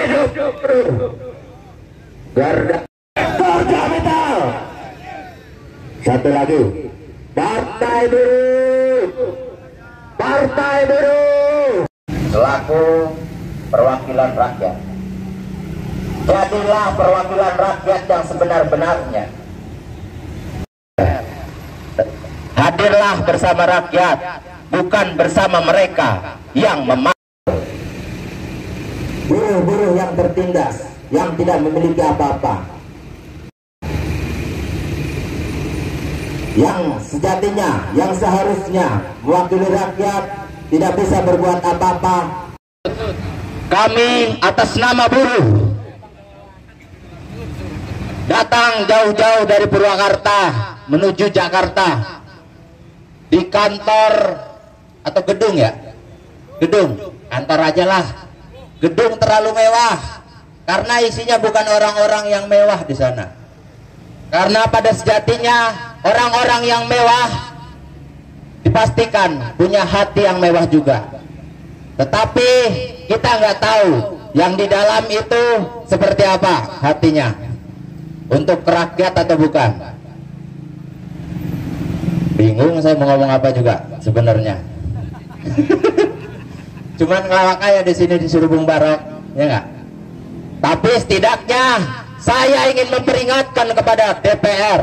hidup Garda Kerja Metal. Satu lagi Partai Buruh selaku perwakilan rakyat, jadilah perwakilan rakyat yang sebenar-benarnya. Hadirlah bersama rakyat, bukan bersama mereka yang memaksa. Buruh-buruh yang tertindas, yang tidak memiliki apa-apa, yang sejatinya, yang seharusnya mewakili rakyat, tidak bisa berbuat apa-apa. Kami atas nama buruh datang jauh-jauh dari Purwakarta menuju Jakarta di kantor atau gedung ya, gedung kantor aja lah, gedung terlalu mewah karena isinya bukan orang-orang yang mewah di sana. Karena pada sejatinya orang-orang yang mewah dipastikan punya hati yang mewah juga, tetapi kita nggak tahu yang di dalam itu seperti apa hatinya, untuk rakyat atau bukan. Bingung saya mau ngomong apa juga sebenarnya. Cuman ngelawak aja di sini disuruh Bung Barok, ya nggak? Tapi setidaknya saya ingin memperingatkan kepada DPR,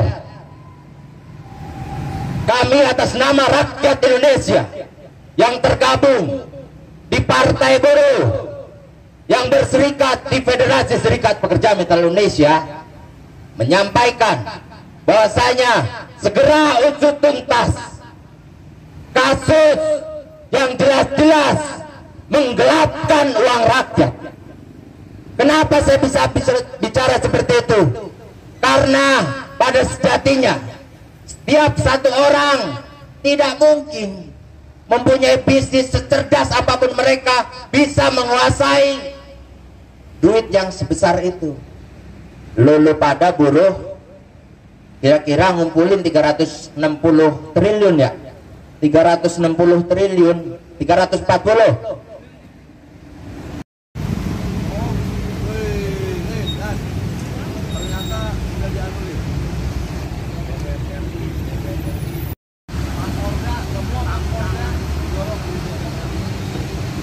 kami atas nama rakyat Indonesia yang tergabung di Partai Buruh, yang berserikat di Federasi Serikat Pekerja Metal Indonesia, menyampaikan bahwasanya segera usut tuntas kasus yang jelas-jelas menggelapkan uang rakyat. Kenapa saya bisa bicara seperti itu? Karena pada sejatinya setiap satu orang tidak mungkin mempunyai bisnis secerdas apapun mereka bisa menguasai duit yang sebesar itu. Lulu pada buruh kira-kira ngumpulin 360 triliun ya, 360 triliun, 340.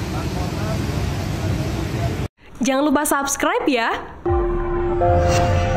Jangan lupa subscribe ya.